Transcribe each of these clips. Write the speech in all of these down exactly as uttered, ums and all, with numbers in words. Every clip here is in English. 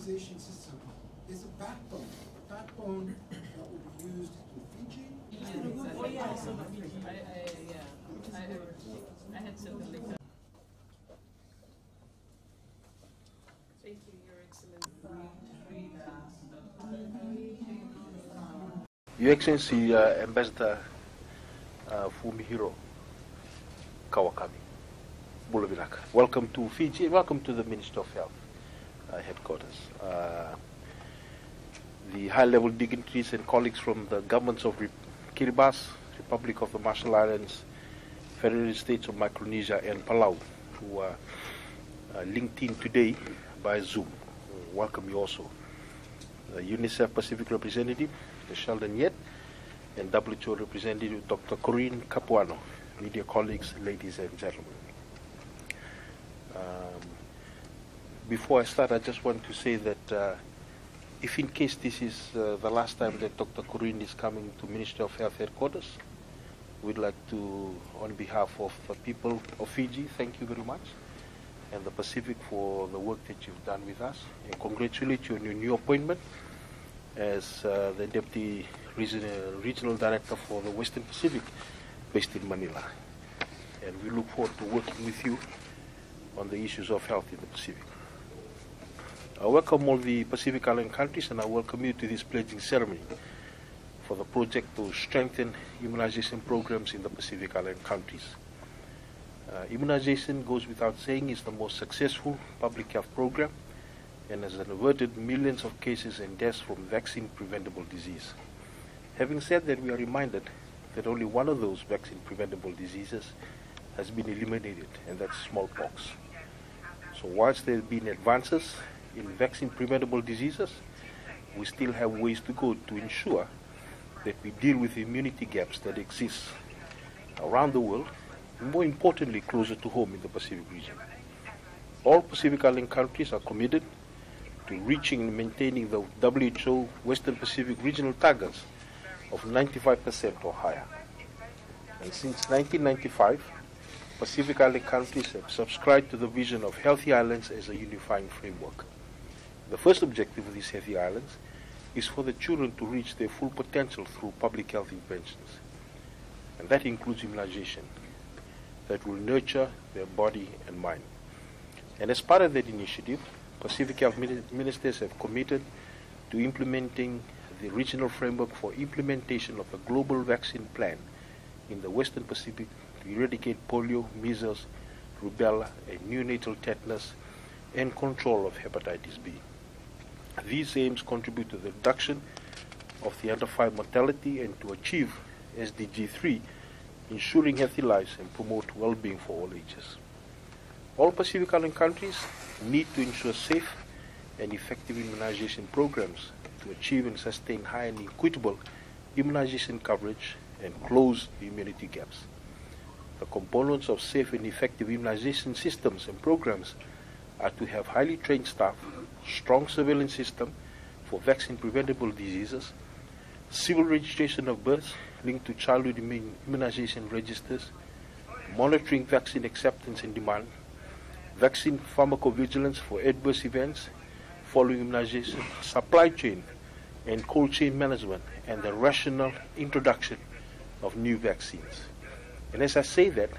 immunization system is a backbone, a backbone that will be used in Fiji. Oh yeah, I saw the Fiji. I, I, yeah, I, I had sent the link. Thank you, Your Excellency. Your Excellency, uh, Ambassador uh, Fumihiro Kawakami, Bulavinaka. Welcome to Fiji, welcome to the Minister of Health uh, headquarters. Uh, the high-level dignitaries and colleagues from the governments of Re Kiribati, Republic of the Marshall Islands, Federated States of Micronesia and Palau, who are uh, linked in today by Zoom. Welcome you also. The UNICEF Pacific representative, Mister Sheldon Yet, and W H O representative, Doctor Corinne Capuano, media colleagues, ladies and gentlemen. Um, before I start, I just want to say that uh, if in case this is uh, the last time that Doctor Corinne is coming to Ministry of Health headquarters, we'd like to, on behalf of the people of Fiji, thank you very much, and the Pacific for the work that you've done with us, and congratulate you on your new appointment as uh, the Deputy Regional, Regional Director for the Western Pacific, based in Manila. And we look forward to working with you on the issues of health in the Pacific. I welcome all the Pacific Island countries, and I welcome you to this pledging ceremony for the project to strengthen immunization programs in the Pacific Island countries. Uh, immunization, goes without saying, is the most successful public health program and has averted millions of cases and deaths from vaccine-preventable disease. Having said that, we are reminded that only one of those vaccine-preventable diseases has been eliminated, and that's smallpox. So whilst there have been advances in vaccine-preventable diseases, we still have ways to go to ensure that we deal with the immunity gaps that exist around the world, and more importantly, closer to home in the Pacific region. All Pacific Island countries are committed to reaching and maintaining the W H O Western Pacific regional targets of ninety-five percent or higher. And since nineteen ninety-five, Pacific Island countries have subscribed to the vision of healthy islands as a unifying framework. The first objective of these healthy islands is for the children to reach their full potential through public health interventions. And that includes immunization that will nurture their body and mind. And as part of that initiative, Pacific Health Ministers have committed to implementing the regional framework for implementation of a global vaccine plan in the Western Pacific to eradicate polio, measles, rubella, and neonatal tetanus, and control of hepatitis B. These aims contribute to the reduction of the under five mortality and to achieve S D G three, ensuring healthy lives and promote well-being for all ages. All Pacific Island countries need to ensure safe and effective immunization programs to achieve and sustain high and equitable immunization coverage and close the immunity gaps. The components of safe and effective immunization systems and programs are to have highly trained staff, strong surveillance system for vaccine-preventable diseases, civil registration of births linked to childhood immunization registers, monitoring vaccine acceptance and demand, vaccine pharmacovigilance for adverse events following immunization, supply chain and cold chain management, and the rational introduction of new vaccines. And as I say that,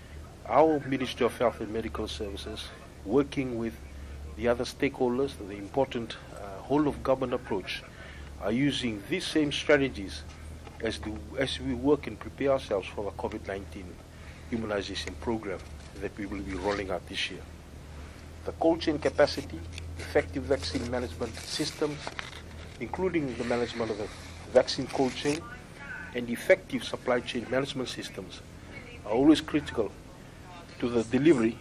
our Ministry of Health and Medical Services, working with the other stakeholders, the important uh, whole-of-government approach, are using these same strategies as, to, as we work and prepare ourselves for the COVID nineteen immunization program that we will be rolling out this year. The cold chain capacity, effective vaccine management systems, including the management of the vaccine cold chain, and effective supply chain management systems are always critical to the delivery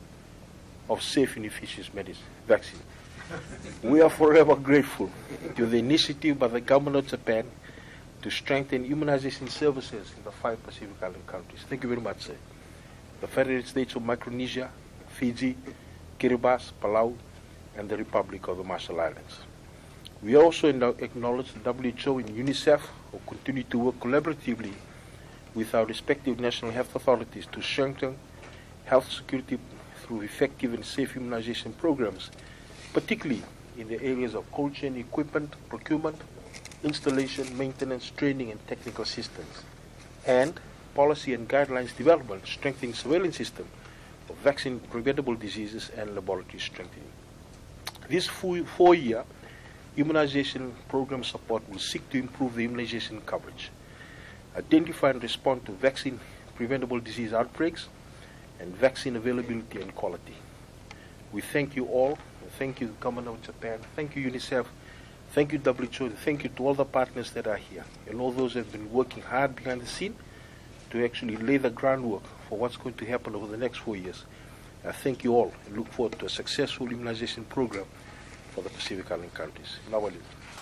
of safe and efficient medicine, vaccine. We are forever grateful to the initiative by the government of Japan to strengthen immunization services in the five Pacific Island countries. Thank you very much, sir. The Federated States of Micronesia, Fiji, Kiribati, Palau, and the Republic of the Marshall Islands. We also acknowledge the W H O and UNICEF who continue to work collaboratively with our respective national health authorities to strengthen health security through effective and safe immunization programs, particularly in the areas of cold chain equipment, procurement, installation, maintenance, training, and technical assistance. And policy and guidelines development, strengthening surveillance system of vaccine-preventable diseases and laboratory strengthening. This four-year immunization program support will seek to improve the immunization coverage, identify and respond to vaccine-preventable disease outbreaks, and vaccine availability and quality. We thank you all. Thank you, Government of Japan. Thank you, UNICEF. Thank you, W H O. Thank you to all the partners that are here and all those who have been working hard behind the scene to actually lay the groundwork for what's going to happen over the next four years. I thank you all and look forward to a successful immunization program for the Pacific Island countries. Nawali.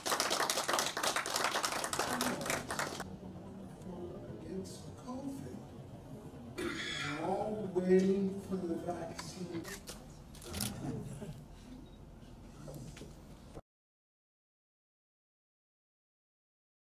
Against COVID, we're all waiting for the vaccine.